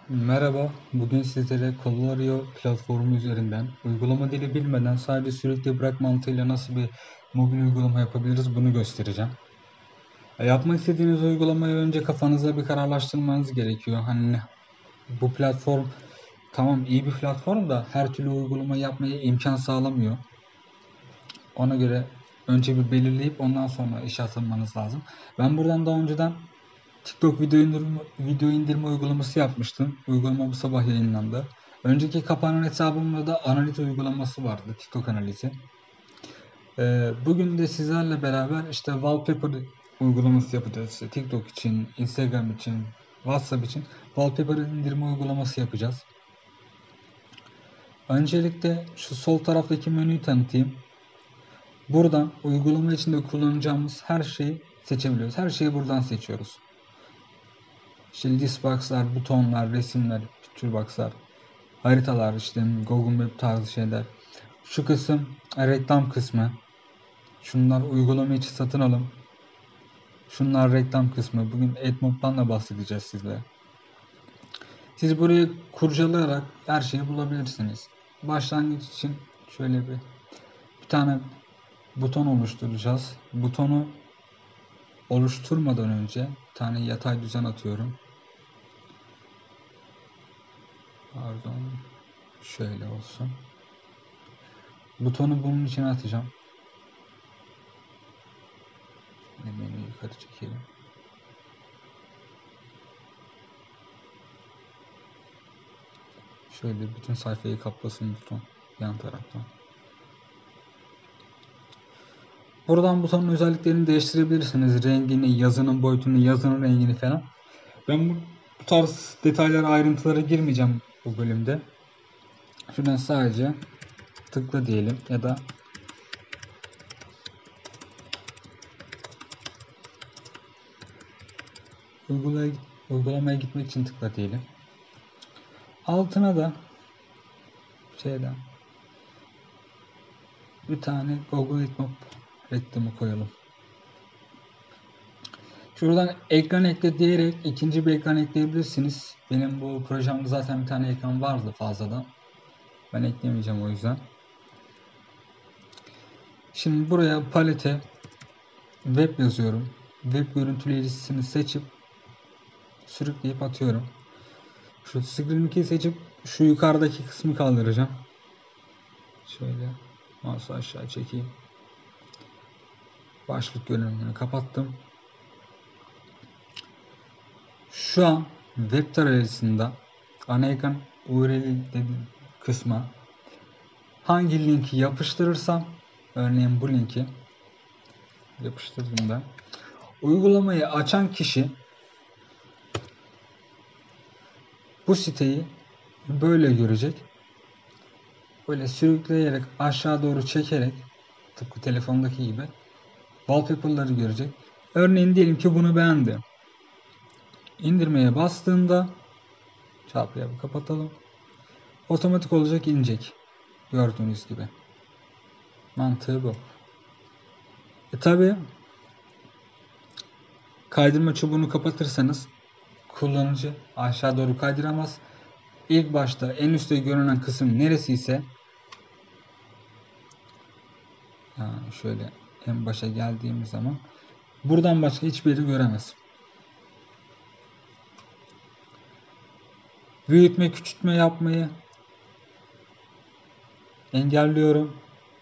Merhaba, bugün sizlere Colorio platformu üzerinden uygulama dili bilmeden sadece sürekli bırak mantığıyla nasıl bir mobil uygulama yapabiliriz bunu göstereceğim. Yapmak istediğiniz uygulamayı önce kafanızda bir kararlaştırmanız gerekiyor. Hani bu platform tamam iyi bir platform da her türlü uygulama yapmaya imkan sağlamıyor. Ona göre önce bir belirleyip ondan sonra işe atılmanız lazım. Ben buradan daha önceden TikTok video indirme uygulaması yapmıştım. Uygulama bu sabah yayınlandı. Önceki kapanan hesabımda da analiz uygulaması vardı. TikTok analizi. Bugün de sizlerle beraber işte wallpaper uygulaması yapacağız. İşte TikTok için, Instagram için, WhatsApp için wallpaper indirme uygulaması yapacağız. Öncelikle şu sol taraftaki menüyü tanıtayım. Buradan uygulama içinde kullanacağımız her şeyi seçebiliyoruz. Her şeyi buradan seçiyoruz. İşte listbox'lar, butonlar, resimler, picture box'lar, haritalar, işte Google Map tarzı şeyler. Şu kısım reklam kısmı. Şunlar uygulama içi satın alım. Şunlar reklam kısmı. Bugün AdMob'dan da bahsedeceğiz sizle. Siz burayı kurcalayarak her şeyi bulabilirsiniz. Başlangıç için şöyle bir tane buton oluşturacağız. Butonu oluşturmadan önce bir tane yatay düzen atıyorum. Pardon. Şöyle olsun. Butonu bunun içine atacağım. Menüyü yukarı çekelim. Şöyle bütün sayfayı kaplasın buton yan taraftan. Buradan butonun özelliklerini değiştirebilirsiniz. Rengini, yazının boyutunu, yazının rengini falan. Ben bu tarz detaylara, ayrıntılara girmeyeceğim bu bölümde. Şuradan sadece tıkla diyelim ya da uygulamaya gitmek için tıkla diyelim. Altına da bir tane Google AdMob reklamı koyalım. Şuradan ekran ekle diyerek ikinci bir ekran ekleyebilirsiniz. Benim bu projemde zaten bir tane ekran vardı fazladan. Ben eklemeyeceğim o yüzden. Şimdi buraya palete web yazıyorum. Web görüntüleyicisini seçip sürükleyip atıyorum. Şu Screen 2'yi seçip şu yukarıdaki kısmı kaldıracağım. Şöyle mouse'u aşağı çekeyim. Başlık görünümünü kapattım. Şu an web tarayıcısında ana ekran URL dediğim kısma hangi linki yapıştırırsam, örneğin bu linki yapıştırdığımda uygulamayı açan kişi bu siteyi böyle görecek. Böyle sürükleyerek aşağı doğru çekerek tıpkı telefondaki gibi wallpaper'ları görecek. Örneğin diyelim ki bunu beğendi. İndirmeye bastığında çarpıya kapatalım. Otomatik olacak inecek. Gördüğünüz gibi. Mantığı bu. Tabi kaydırma çubuğunu kapatırsanız kullanıcı aşağı doğru kaydıramaz. İlk başta en üstte görünen kısım neresi ise yani şöyle en başa geldiğimiz zaman buradan başka hiçbir yeri göremez. Büyütme küçültme yapmayı engelliyorum.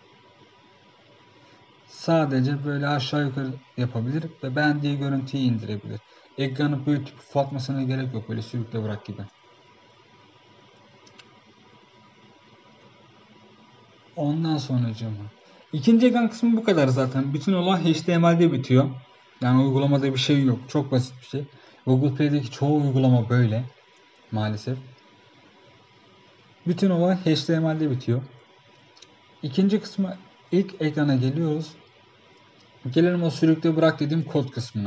Sadece böyle aşağı yukarı yapabilir ve beğendiği görüntüyü indirebilir. Ekranı büyütüp ufaltmasına gerek yok, böyle sürükle bırak gibi. Ondan sonracığıma. İkinci ekran kısmı bu kadar zaten. Bütün olay HTML'de bitiyor. Yani uygulamada bir şey yok. Çok basit bir şey. Google Play'deki çoğu uygulama böyle. Maalesef. Bütün olay HTML'de bitiyor. İkinci kısmı ilk ekrana geliyoruz. Gelelim o sürükle bırak dediğim kod kısmına.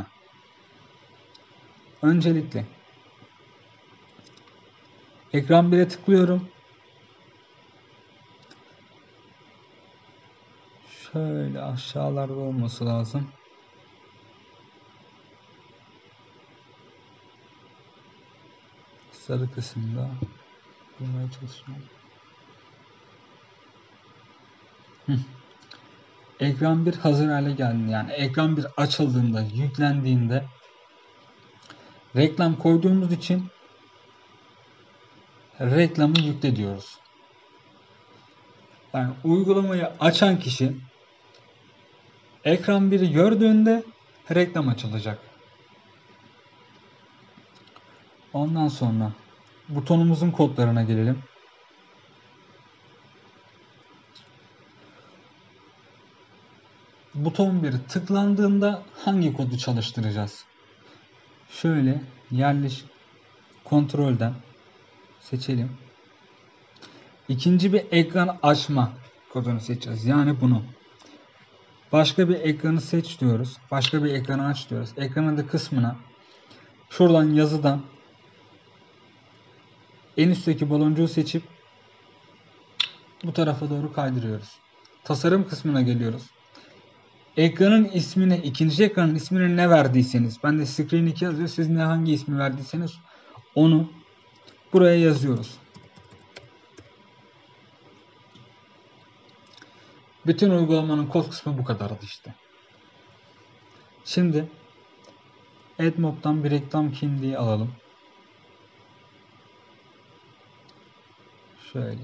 Öncelikle ekran 1'e tıklıyorum. Şöyle aşağılarda olması lazım. sarı kısımda bulmaya çalışıyorum. Ekran 1 hazır hale geldi. Yani ekran 1 açıldığında, yüklendiğinde reklam koyduğumuz için reklamı yükle diyoruz. Yani uygulamayı açan kişi ekran 1'i gördüğünde reklam açılacak. Ondan sonra butonumuzun kodlarına gelelim. Buton 1 tıklandığında hangi kodu çalıştıracağız? Şöyle kontrolden seçelim. İkinci bir ekran açma kodunu seçeceğiz. Yani bunu. Başka bir ekranı seç diyoruz. Başka bir ekranı aç diyoruz. Ekranın adı kısmına şuradan yazıdan en üstteki baloncuğu seçip bu tarafa doğru kaydırıyoruz. Tasarım kısmına geliyoruz. Ekranın ismini, ikinci ekranın ismini ne verdiyseniz, ben de Screen 2 yazıyor. Siz ne hangi ismi verdiyseniz onu buraya yazıyoruz. Bütün uygulamanın kod kısmı bu kadardı işte. Şimdi AdMob'dan bir reklam kimliği alalım. Şöyle.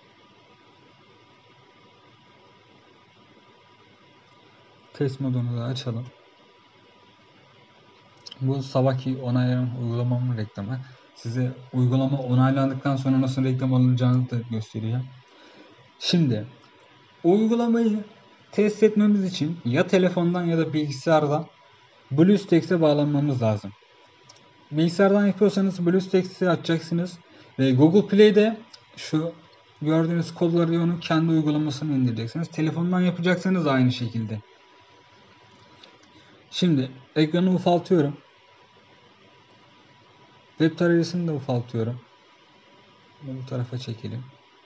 Test modunu da açalım. Bu sabahki onaylanan uygulamamın reklamı. Size uygulama onaylandıktan sonra nasıl reklam alınacağını da gösteriyor. Şimdi uygulamayı test etmemiz için ya telefondan ya da bilgisayardan BlueStacks'e bağlanmamız lazım. Bilgisayardan yapıyorsanız BlueStacks'i açacaksınız ve Google Play'de şu gördüğünüz kodları onun kendi uygulamasını indireceksiniz. Telefondan yapacaksanız aynı şekilde. Şimdi ekranı ufaltıyorum. Web tarayıcısını da ufaltıyorum. Bunu bu tarafa çekelim.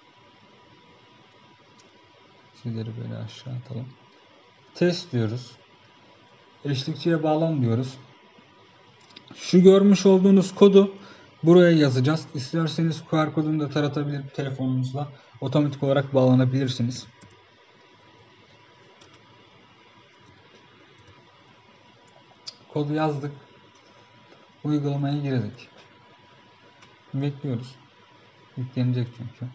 Sizleri böyle aşağı atalım. Test diyoruz. Eşlikçiye bağlan diyoruz. Şu görmüş olduğunuz kodu buraya yazacağız. İsterseniz QR kodunu da taratabilir telefonunuzla. Otomatik olarak bağlanabilirsiniz. Kodu yazdık. Uygulamaya girdik. Bekliyoruz. Yüklenecek çünkü.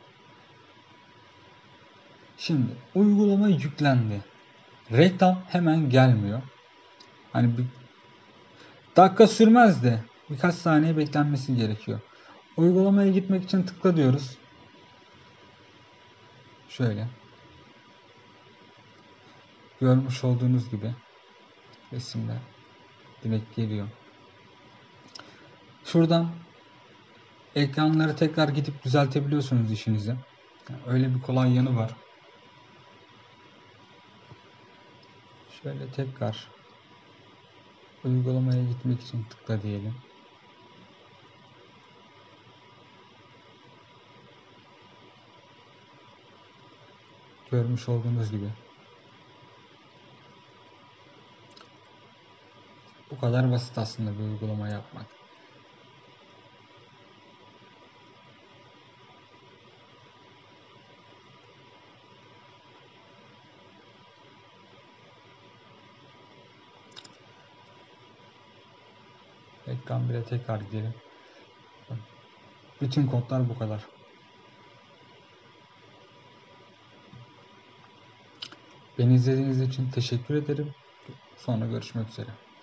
Şimdi uygulama yüklendi. Reklam hemen gelmiyor. Hani bir dakika sürmez de birkaç saniye beklenmesi gerekiyor. Uygulamaya gitmek için tıkla diyoruz. Şöyle. Görmüş olduğunuz gibi resimler direkt geliyor. Şuradan ekranları tekrar gidip düzeltebiliyorsunuz işinizi. Yani öyle bir kolay yanı var. Şöyle tekrar uygulamaya gitmek için tıkla diyelim. Görmüş olduğunuz gibi. Bu kadar basit aslında bir uygulama yapmak. Ekran 1'e tekrar gidelim. Bütün kodlar bu kadar. Beni izlediğiniz için teşekkür ederim. Sonra görüşmek üzere.